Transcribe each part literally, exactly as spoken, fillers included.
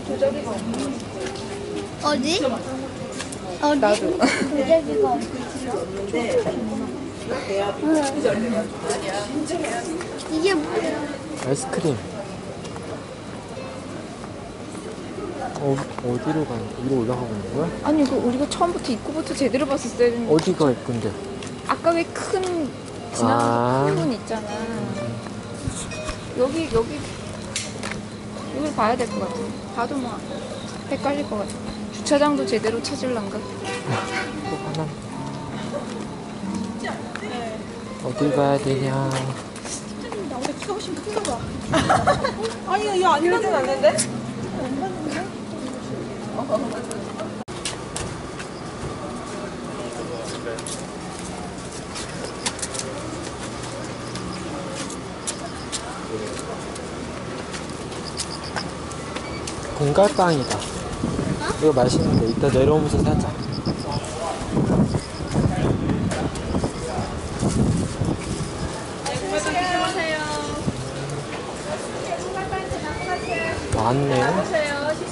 어디? 어디? 나도. 도자기가 어디 있어? 이게 뭐야? 아이스크림. 어, 어디로 가는 거야? 위로 올라가고 있는 거야? 아니 이거 우리가 처음부터 입구부터 제대로 봤었어야 되는데. 어디가 예쁜데? 아까 왜 큰 지나가는 아. 큰 문 있잖아. 여기 여기 여기 봐야 될 것 같아. 봐도 뭐 헷갈릴 것 같아. 주차장도 제대로 찾을란가? 또 하나. 어딜 가야 되냐? 나보다 키가 훨씬 큰가 봐. 아니, 얘안 이러진 않는데? 공갈빵이다. 이거 맛있는데 이따 내려오면서 사자. 많네.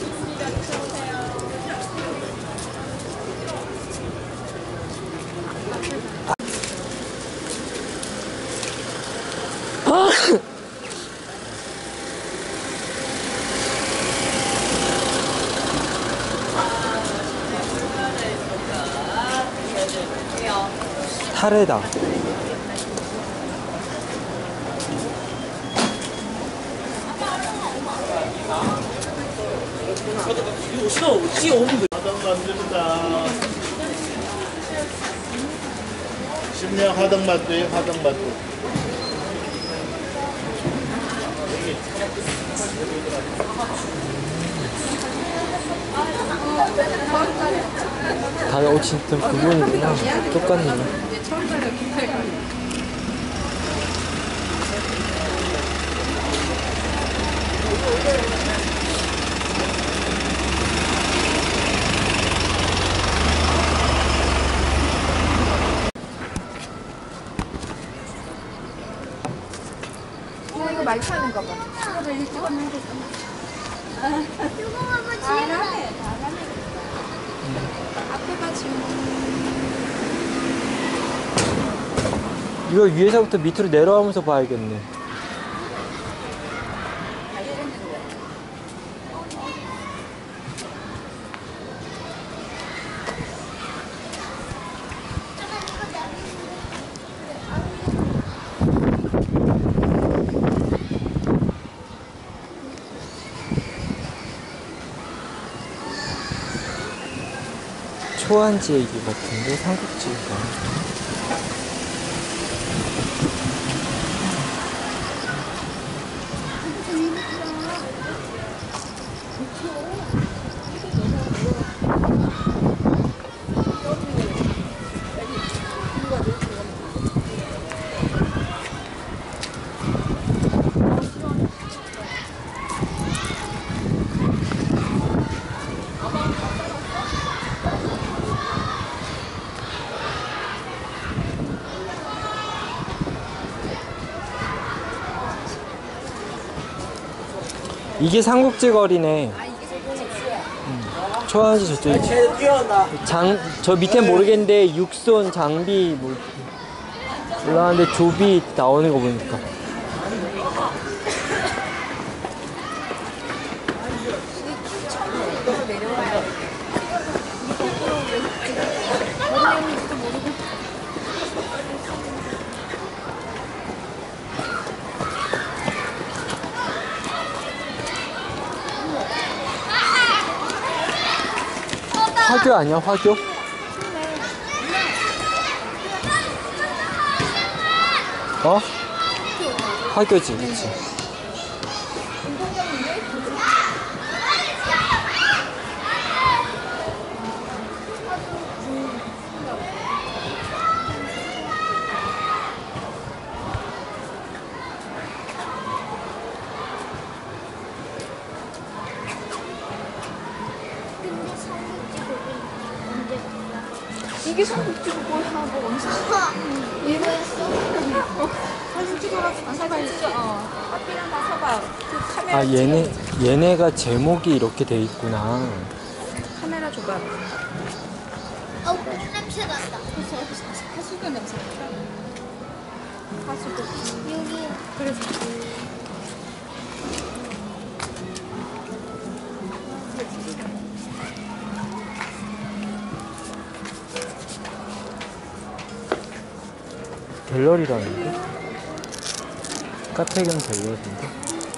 타레다. 시간 어찌 오는데? 하던 만듭니다. 심령 하던 맛도 하던 맛도. 다 어, 진짜 그거구나. 똑같네. 어, 이거 말 타는가 봐. 이거 한번 지나가네. 앞에가 지금 이거 위에서부터 밑으로 내려가면서 봐야겠네. 초안지 얘기 같은데 삼국지가. 이게 삼국지 거리네. 음, 초안지 저쪽. 장, 저 밑에 모르겠는데 육손 장비 뭐 올라가는데 조비 나오는 거 보니까. 화교 아니야, 화교? 어? 화교지, 그치. 이게 삼국지고 뭐야? 뭐 언제? 이거였어? 사진 찍어라. 아, 서봐 있어. 어. 커피랑 다 서봐. 그 카메라 아, 얘네, 찍어줘. 얘네가 제목이 이렇게 돼 있구나. 카메라 줘봐. 어, 냄새 난다. 하수구 냄새. 하수도. 여기. 그래서. 갤러리라는데? 카페 겸 갤러리인데?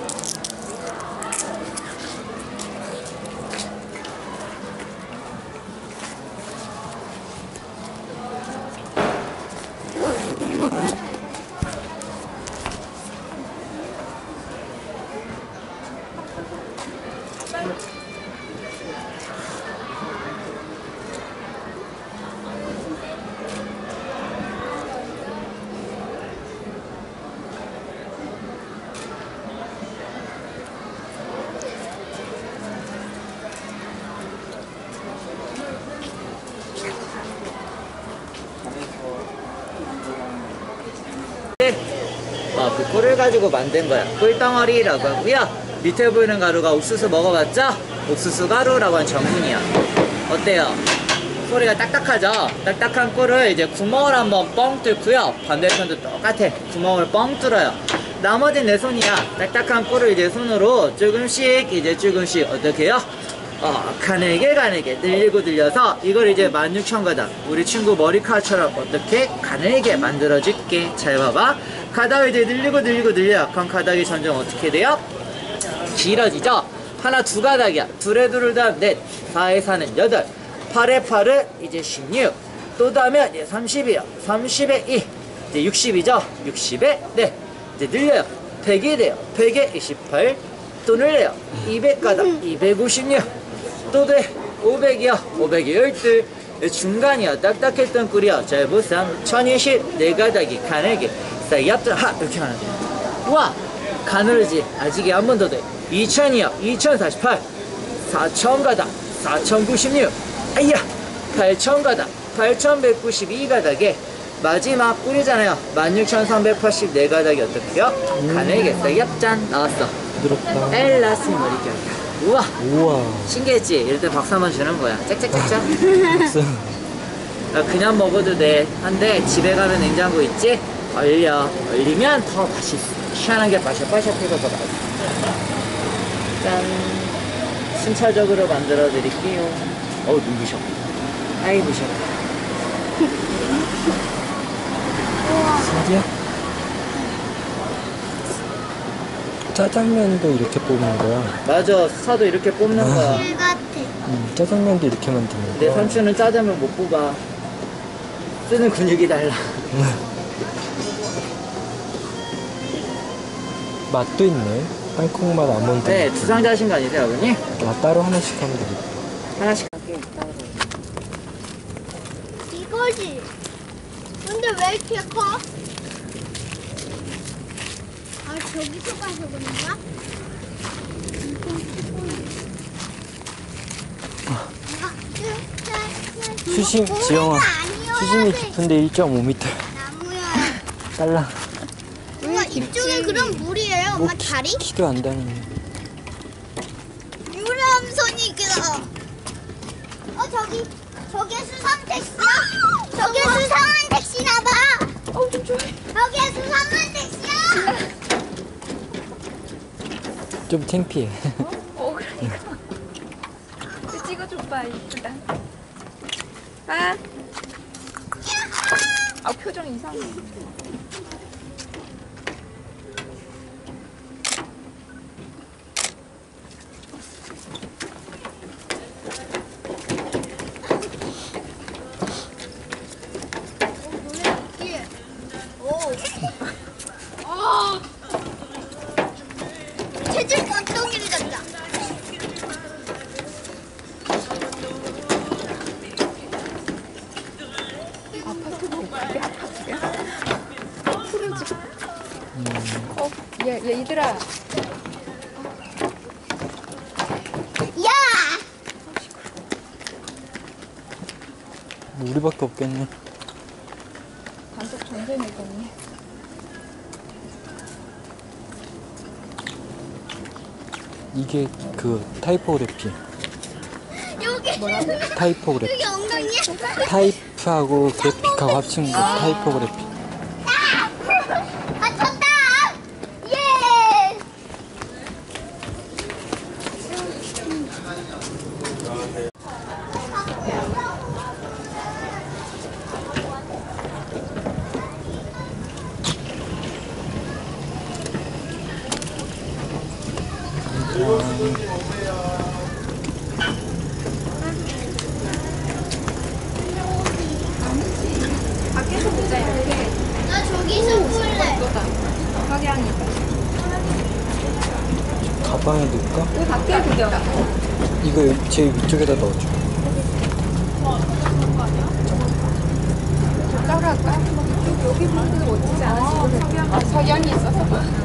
어, 그 꿀을 가지고 만든 거야. 꿀덩어리라고 하고요. 밑에 보이는 가루가 옥수수 먹어봤죠? 옥수수 가루라고 하는 전분이야. 어때요? 소리가 딱딱하죠? 딱딱한 꿀을 이제 구멍을 한번 뻥 뚫고요. 반대편도 똑같아. 구멍을 뻥 뚫어요. 나머진 내 손이야. 딱딱한 꿀을 이제 손으로 조금씩 이제 조금씩 어떻게 해요? 어, 가늘게 가늘게 늘리고 늘려서 이걸 이제 만 육천 가닥 우리 친구 머리카락처럼 어떻게 가늘게 만들어줄게. 잘 봐봐. 가닥을 이제 늘리고 늘리고 늘려. 그럼 가닥이 점점 어떻게 돼요? 길어지죠? 하나 두 가닥이야. 둘에 둘을 더하면 넷, 사에 사는 여덟, 팔에 팔을 이제 십육, 또 더하면 이제 삼십이요. 삼십에 이, 이제 육십이죠? 육십에 네, 이제 늘려요. 백이 돼요. 백에 이십팔, 또 늘려요. 이백 가닥, 이백오십육, 또 돼. 오백이요. 오백에 열둘, 중간이요. 딱딱했던 꿀이요. 잘 보삼, 천이십, 네 가닥이 가늘게. yap자 하 이렇게 하는 거야. 우와 가늘지. 아직이 한 번 더 돼. 이천이요. 이천사십팔, 사천 가닥, 사천구십육, 아이야 팔천 가닥, 팔천백구십이 가닥에 마지막 꿀이잖아요. 만 육천삼백팔십사 가닥이 어떻게요? 가늘게 yap짠 나왔어. 부드럽다. 엘라스 머리결이야. 우와 우와. 신기했지? 이럴 때 박수 한번 주는 거야. 짝짝짝짝. 박수. 아, 그냥 먹어도 돼. 한데 집에 가면 냉장고 있지? 얼려. 얼리면 더 맛있어. 시원하게 빠샤빠샤해서 더 맛있어. 짠. 순차적으로 만들어 드릴게요. 어우, 눈부셔. 아이, 부셔. 신기해? 짜장면도 이렇게 뽑는 거야. 맞아. 수사도 이렇게 뽑는 거야. 실 같아. 음, 짜장면도 이렇게 만드는 내 거야. 삼촌은 짜장면 못 뽑아. 쓰는 근육이 달라. 맛도 있네. 땅콩맛 아몬드. 네, 두 상자 하신 거 아니세요, 아버님? 아, 따로 하나씩 하면 되겠다. 하나씩 할게. 이거지. 근데 왜 이렇게 커? 아, 저기서 가서 그런 거야? 수심, 지영아. 수심이 깊은데 일 점 오 미터. 나무야. 딸랑. 엄마 이쪽에 그럼 물이에요? 뭐 엄마 키, 다리? 키도 안 다니네. 유람선이 그어 어 저기 저게 수상 택시야? 저게 수상한 택시나 봐. 어우, 좀 좋아해. 저게 수상한 택시야? 좀 창피해. 어, 그러니까. 이거 찍어줘봐, 이쁘다. 봐. 아, 표정 이상해. 체질 깜덩이를 잡자. 어, 얘, 얘, 얘들아. 야! 뭐 우리밖에 없겠네. 단속 전쟁이겠네. 이게 그 타이포그래피. 여기 타이포그래피. 여기 엉덩이야? 타이프하고 그래픽하고 합친 거 타이포그래피. 아 쳤다! 예! 밖에서 보자 이렇게. 나 저기서 볼래. 이거다. 석양이다. 가방에 넣을까? 그 밖에 구경. 이거 여기 제일 위쪽에다 넣어줘. 저쪽으로 할까? 여기, 여기 분들 멋지지 않아? 석양. 아, 석양이 있어서.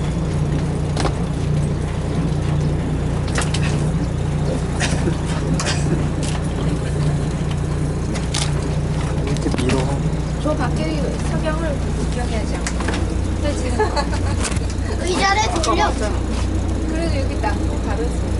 이렇게 밀어. 저 밖에 석양을 구경해야지. 근데 지금 의자를 돌려. 그래도 여기 딱 다르지.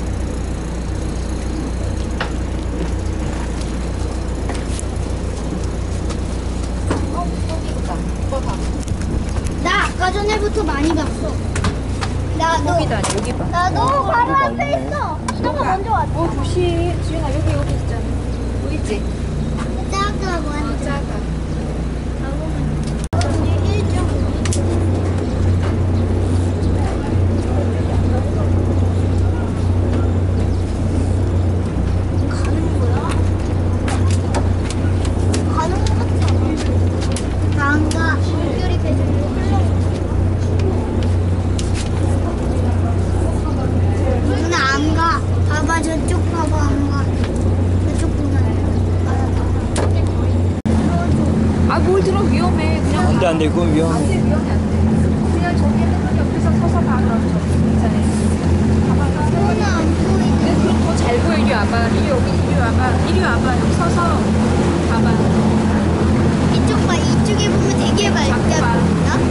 어, 여기 있다. 이거 봐. 나 아까 전에부터 많이 봤어. 나도. 여기다, 여기 봐. 나도 바로 앞에 있어. 너가 먼저 왔어. 어, 조심. 지윤아, 여기, 여기 있잖아. 여기 있지? 작아 완전. 작아. 가는 거야? 가는 거 같지 않아? 안 가. 물결이 계속 흘러. 누나 안 가. 봐봐 저쪽 봐봐 안 가. 저쪽 보면. 아, 뭘 들어 위험해. 그냥 안돼 안돼 그건 안 위험해. 돼, 위험해, 안 돼. 그냥 저기는 옆에서 서서 봐, 그럼 저기 있잖아요. 봐봐, 서서. 누나 안 보이네. 근데 그럼 더 잘 보여. 이리 와봐. 이리 여기, 이리 와봐. 이리 와봐. 여기 서서 봐봐. 이쪽 봐. 이쪽에 보면 되게 밝다. 자꾸 봐.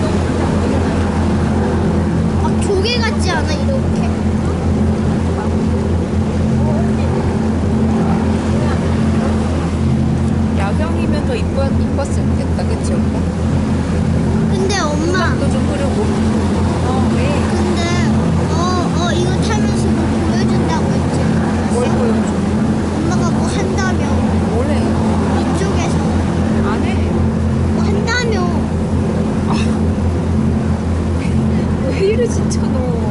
막 조개 같지 않아 이렇게? 야경이면 더 이뻤, 이뻤겠다, 그치, 오빠? 근데 엄마. 또 좀 흐르고. 어, 왜? 근데 어, 어 이거 타면서 뭐 보여준다고 했지. 뭘 보여줘? 엄마가 뭐 한다며. 뭘 해? 이쪽에서 안 해. 뭐 한다며. 왜 이래, 진짜 너.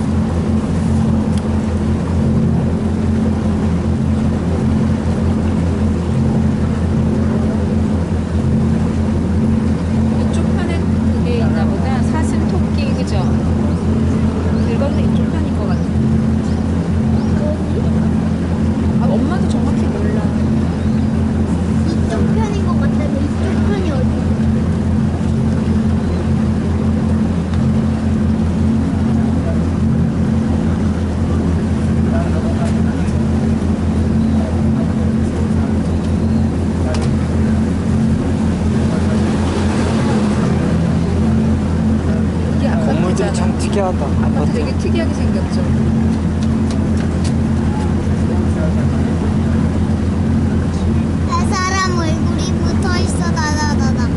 이쪽 편에 그게 있나 보다. 사슴, 토끼, 그죠? 그거는 이쪽 편인 것 같아. 아, 엄마도 정확히 몰라. 이쪽 편인 것 같다며. 이쪽 편이 어디? 이게 건물들이 아파트잖아. 참 특이하다. 아파트 아파트. 되게 특이하게 생겼죠. 아, 사람 얼굴이 붙어 있어. 다다다다.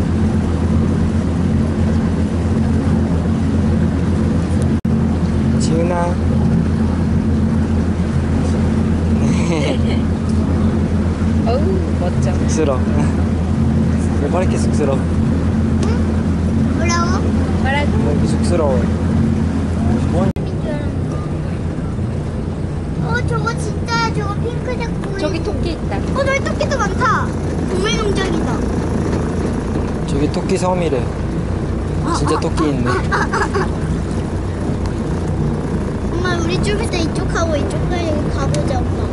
지은아. 어우, 멋져. 쑥스러. 왜 이렇게 쑥스러? 뭐라고? 말하고. 왜 이렇게 쑥스러워? 뭔? 어 저거 진짜 저거 핑크색 보이. 저기 토끼 있다. 어 저기 토끼도 많다. 동물농장이다. 저기 토끼 섬이래. 진짜 토끼 있네. 엄마 우리 좀 이따 이쪽 하고 이쪽 가보자 엄마.